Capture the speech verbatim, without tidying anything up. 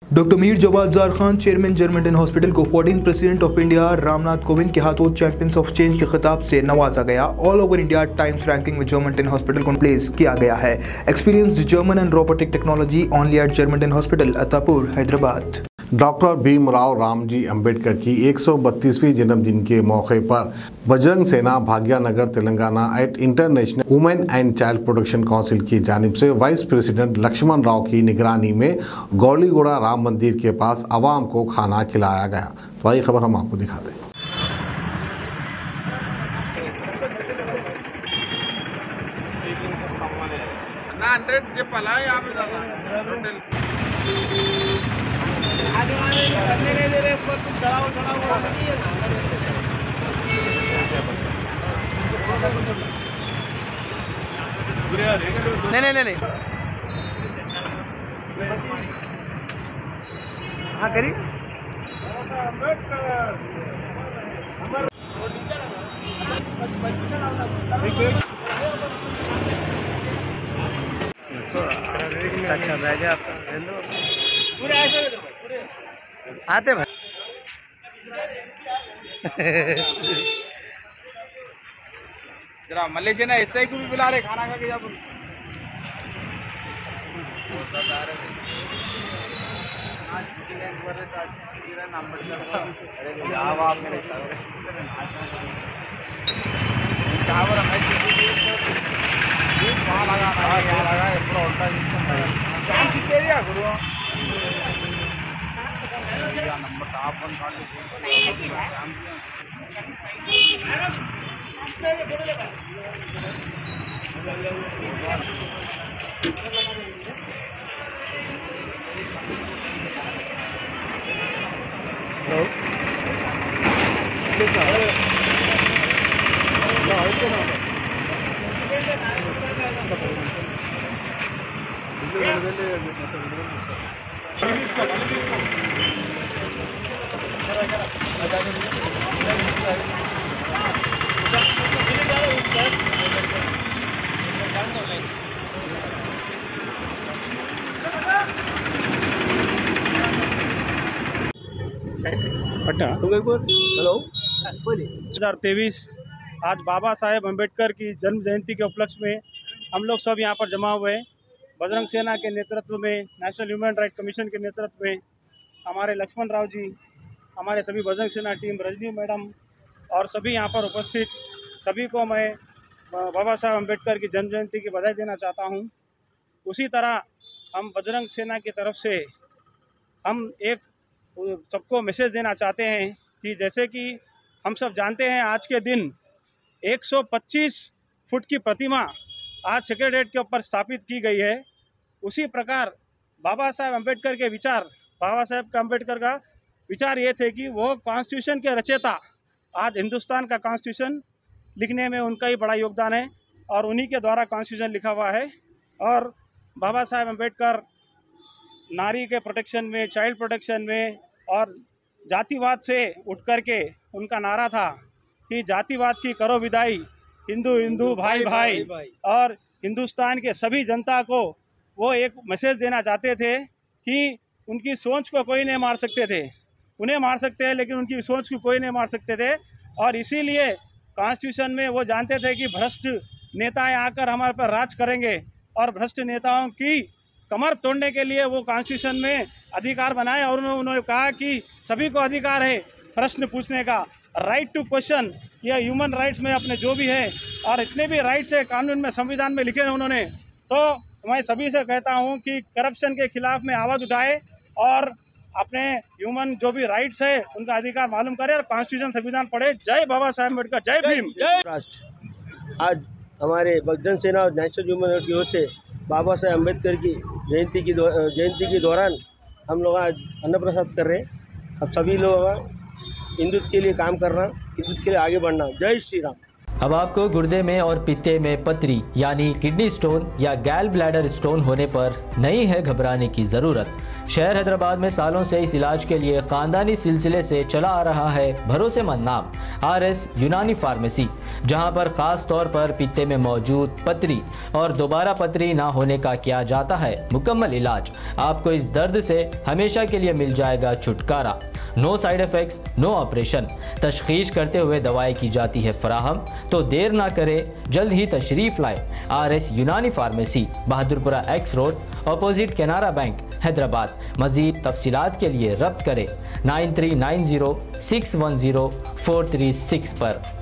Doctor Mir Jawad Jar Khan, chairman Germanten hospital को fourteen president of India Ramnath Kovind के हाथों चैंपियंस ऑफ चेंज के खिताब से नवाजा गया। All over India Times ranking में जर्मंटन हॉस्पिटल को प्लेस किया गया है। Experienced German and robotic technology only at Germanten hospital, Attapur, Hyderabad. Doctor Bhimrao Ramji Ambedkar की एक सौ बत्तीसवीं जन्मदिन के मौके पर Bajrang Sena Bhagyanagar Telangana at international women and child protection council की जानिब से वाइस प्रेसिडेंट लक्ष्मण राव की निगरानी में गौलीगुड़ा राम मंदिर के पास आवाम को खाना खिलाया गया। तो आइए खबर हम आपको दिखाते हैं। नहीं नहीं नहीं हाँ करिए। अच्छा बैग है आपका, पूरे आते भाई। जरा मलेशिया ना ऐसा ही को भी बुला रहे खाना खा के जब हेलो दो हज़ार तेईस आज बाबा साहेब अम्बेडकर की जन्म जयंती के उपलक्ष्य में हम लोग सब यहाँ पर जमा हुए हैं। बजरंग सेना के नेतृत्व में, नेशनल ह्यूमन राइट कमीशन के नेतृत्व में हमारे लक्ष्मण राव जी, हमारे सभी बजरंग सेना टीम, रजनी मैडम और सभी यहाँ पर उपस्थित सभी को मैं बाबा साहेब अम्बेडकर की जन्म जयंती की बधाई देना चाहता हूँ। उसी तरह हम बजरंग सेना की तरफ से हम एक सबको मैसेज देना चाहते हैं कि जैसे कि हम सब जानते हैं आज के दिन एक सौ पच्चीस फुट की प्रतिमा आज सेक्रेटेरिएट के ऊपर स्थापित की गई है। उसी प्रकार बाबा साहेब अम्बेडकर के विचार, बाबा साहेब का अम्बेडकर का विचार ये थे कि वो कॉन्स्टिट्यूशन के रचयिता, आज हिंदुस्तान का कॉन्स्टिट्यूशन लिखने में उनका ही बड़ा योगदान है और उन्हीं के द्वारा कॉन्स्टिट्यूशन लिखा हुआ है। और बाबा साहेब अम्बेडकर नारी के प्रोटेक्शन में, चाइल्ड प्रोटेक्शन में और जातिवाद से उठ कर के उनका नारा था कि जातिवाद की करो विदाई, हिंदू हिंदू भाई भाई, भाई। और हिंदुस्तान के सभी जनता को वो एक मैसेज देना चाहते थे कि उनकी सोच को कोई नहीं मार सकते थे, उन्हें मार सकते हैं लेकिन उनकी सोच को कोई नहीं मार सकते थे। और इसीलिए कॉन्स्टिट्यूशन में वो जानते थे कि भ्रष्ट नेताएं आकर हमारे पर राज करेंगे और भ्रष्ट नेताओं की कमर तोड़ने के लिए वो कॉन्स्टिट्यूशन में अधिकार बनाए। और उन्होंने कहा कि सभी को अधिकार है प्रश्न पूछने का, राइट टू क्वेश्चन, ये ह्यूमन राइट्स में अपने जो भी है और इतने भी राइट्स है कानून में, संविधान में लिखे हैं उन्होंने। तो मैं सभी से कहता हूँ कि करप्शन के खिलाफ में आवाज़ उठाए और अपने ह्यूमन जो भी राइट्स है उनका अधिकार मालूम करें और कॉन्स्टिट्यूशन संविधान पढ़े। जय बाबा साहेब अम्बेडकर, जय भीम, जय राष्ट्र। आज हमारे बजरंग सेना और नेशनल ह्यूमन राइट्स की ओर से बाबा साहेब अम्बेडकर की जयंती की जयंती के दौरान हम लोग आज अन्न प्रसाद कर रहे हैं। अब सभी लोग हिंदुत्व के लिए काम करना, हिंदुत्व के लिए आगे बढ़ना। जय श्री राम। अब आपको गुर्दे में और पित्ते में पथरी यानी किडनी स्टोन या गैल ब्लैडर स्टोन होने पर नहीं है घबराने की ज़रूरत। शहर हैदराबाद में सालों से इस इलाज के लिए खानदानी सिलसिले से चला आ रहा है भरोसेमंद नाम आर एस यूनानी फार्मेसी, जहां पर खास तौर पर पित्ते में मौजूद पथरी और दोबारा पथरी ना होने का किया जाता है मुकम्मल इलाज। आपको इस दर्द से हमेशा के लिए मिल जाएगा छुटकारा। No side effects, no operation. तशखीस करते हुए दवाएं की जाती है फराहम। तो देर ना करें, जल्द ही तशरीफ़ लाए R S Unani pharmacy, Bahadurpura X road, opposite Canara bank, Hyderabad. मज़ीद तफसीलात के लिए रब्त करें nine three nine zero six one zero four three six पर।